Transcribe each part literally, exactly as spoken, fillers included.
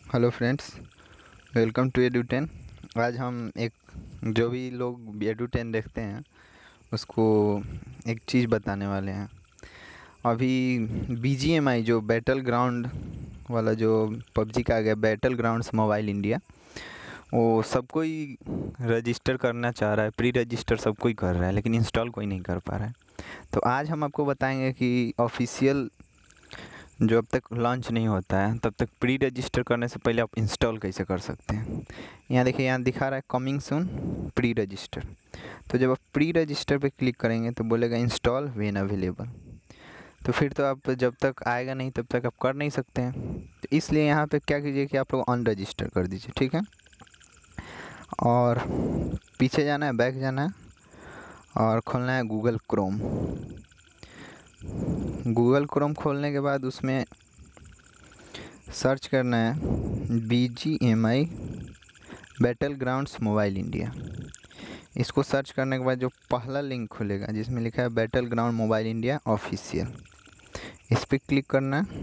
Hello friends, welcome to Edutain. आज हम एक जो भी लोग एडुटेन देखते हैं उसको एक चीज़ बताने वाले हैं। अभी बी जी एम आई जो बैटल ग्राउंड वाला जो पबजी का आ गया, बैटल ग्राउंड्स मोबाइल इंडिया, वो सब कोई रजिस्टर करना चाह रहा है। प्री रजिस्टर सब कोई कर रहा है, लेकिन इंस्टॉल कोई नहीं कर पा रहा है। तो आज हम आपको बताएंगे कि ऑफिशियल जो अब तक लॉन्च नहीं होता है तब तक प्री रजिस्टर करने से पहले आप इंस्टॉल कैसे कर सकते हैं। यहाँ देखिए, यहाँ दिखा रहा है कमिंग सून प्री रजिस्टर। तो जब आप प्री रजिस्टर पे क्लिक करेंगे तो बोलेगा इंस्टॉल व्हेन अवेलेबल। तो फिर तो आप जब तक आएगा नहीं तब तक आप कर नहीं सकते हैं। तो इसलिए यहाँ पे क्या कीजिए कि आप लोग अन रजिस्टर कर दीजिए, ठीक है। और पीछे जाना है, बैक जाना है और खोलना है गूगल क्रोम। गूगल क्रोम खोलने के बाद उसमें सर्च करना है B G M I battle grounds mobile India. इसको सर्च करने के बाद जो पहला लिंक खुलेगा जिसमें लिखा है battle ground mobile India official, इस पर क्लिक करना है।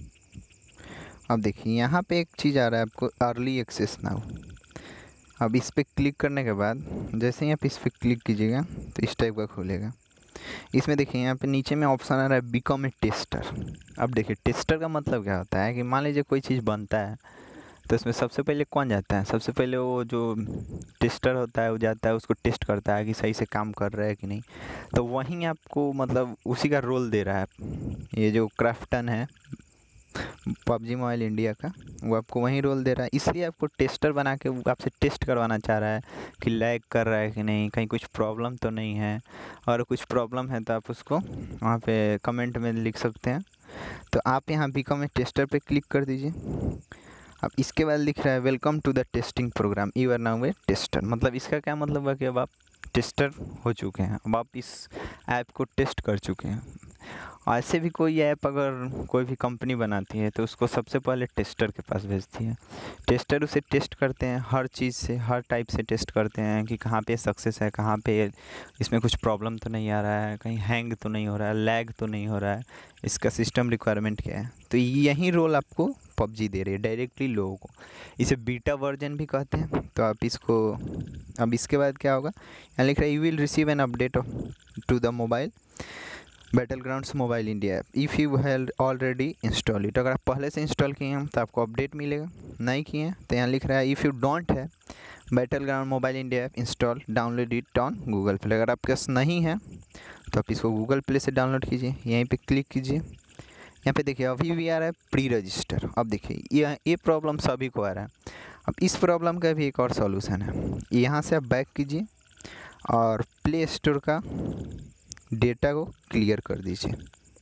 अब देखिए यहाँ पे एक चीज़ आ रहा है आपको, अर्ली एक्सेस नाउ। अब इस पर क्लिक करने के बाद जैसे ही आप इस पर क्लिक कीजिएगा तो इस टाइप का खुलेगा। इसमें देखिए यहाँ पे नीचे में ऑप्शन आ रहा है बिकम ए टेस्टर। अब देखिए टेस्टर का मतलब क्या होता है कि मान लीजिए कोई चीज़ बनता है तो इसमें सबसे पहले कौन जाता है, सबसे पहले वो जो टेस्टर होता है वो जाता है, उसको टेस्ट करता है कि सही से काम कर रहा है कि नहीं। तो वहीं आपको मतलब उसी का रोल दे रहा है। ये जो क्राफ्टन है पबजी मोबाइल इंडिया का, वो आपको वहीं रोल दे रहा है। इसलिए आपको टेस्टर बना के वो आपसे टेस्ट करवाना चाह रहा है कि लैग कर रहा है कि नहीं, कहीं कुछ प्रॉब्लम तो नहीं है। और कुछ प्रॉब्लम है तो आप उसको वहाँ पे कमेंट में लिख सकते हैं। तो आप यहाँ बिकम ए टेस्टर पे क्लिक कर दीजिए। अब इसके बाद लिख रहा है welcome to the testing program, you are now a tester. मतलब इसका क्या मतलब है कि अब आप टेस्टर हो चुके हैं, अब आप इस ऐप को टेस्ट कर चुके हैं। ऐसे भी कोई ऐप अगर कोई भी कंपनी बनाती है तो उसको सबसे पहले टेस्टर के पास भेजती है। टेस्टर उसे टेस्ट करते हैं, हर चीज़ से, हर टाइप से टेस्ट करते हैं कि कहाँ पे सक्सेस है, कहाँ पे इसमें कुछ प्रॉब्लम तो नहीं आ रहा है, कहीं हैंग तो नहीं हो रहा है, लैग तो नहीं हो रहा है, इसका सिस्टम रिक्वायरमेंट क्या है। तो यही रोल आपको पबजी दे रही है डायरेक्टली लोगों को। इसे बीटा वर्जन भी कहते हैं। तो आप इसको, अब इसके बाद क्या होगा, यहाँ लिख रहा है you will receive an update to the mobile battle grounds mobile India app if you have already install it. अगर आप पहले से इंस्टॉल किए हैं तो आपको अपडेट मिलेगा, नहीं किए हैं तो यहाँ लिख रहा है if you don't have battle ground mobile India app install download it on Google Play. अगर आपके पास नहीं है तो आप इसको गूगल प्ले से डाउनलोड कीजिए, यहीं पे क्लिक कीजिए। यहाँ पे देखिए अभी भी आ रहा है प्री रजिस्टर। अब देखिए ये ये प्रॉब्लम सभी को आ रहा है। अब इस प्रॉब्लम का भी एक और सॉल्यूशन है। यहाँ से आप बैक कीजिए और प्ले स्टोर का डेटा को क्लियर कर दीजिए।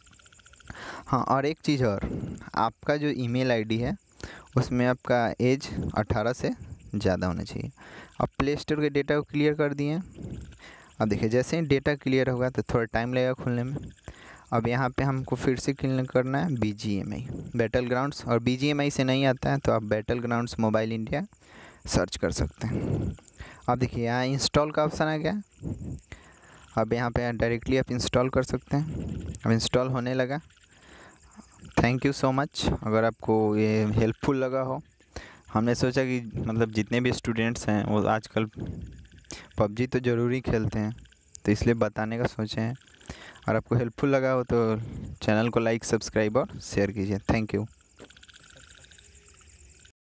हाँ, और एक चीज़ और, आपका जो ईमेल आईडी है उसमें आपका एज अठारह से ज़्यादा होना चाहिए। अब प्ले स्टोर के डेटा को क्लियर कर दिए। अब देखिए जैसे ही डेटा क्लियर होगा तो थोड़ा टाइम लगेगा खुलने में। अब यहाँ पे हमको फिर से क्लिक करना है B G M I battle grounds, और बी जी एम आई से नहीं आता है तो आप battle grounds mobile India search कर सकते हैं। अब देखिए यहाँ इंस्टॉल का ऑप्शन आ गया। अब यहाँ पे डायरेक्टली आप इंस्टॉल कर सकते हैं। अब इंस्टॉल होने लगा। Thank you so much. अगर आपको ये हेल्पफुल लगा हो, हमने सोचा कि मतलब जितने भी स्टूडेंट्स हैं वो आजकल पबजी तो ज़रूरी खेलते हैं, तो इसलिए बताने का सोचे हैं। और आपको हेल्पफुल लगा हो तो चैनल को लाइक, सब्सक्राइब और शेयर कीजिए। Thank you.